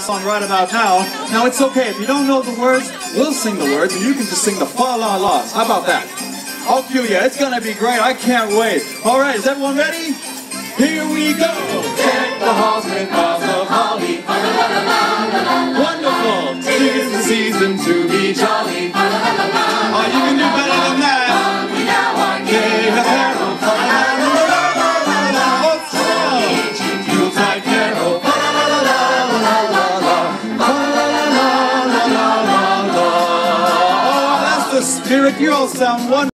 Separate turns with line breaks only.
song right about now. Now it's okay, if you don't know the words, we'll sing the words and you can just sing the fa-la-las. How about that? I'll cue you. It's gonna be great. I can't wait. All right, is everyone ready? Here we go. Deck the halls with boughs of holly. Wonderful. 'Tis the season to be jolly. Oh, you can do better than that. Gay the herald. Oh, strong. Yuletide carol. Oh, that's the spirit. You all sound wonderful.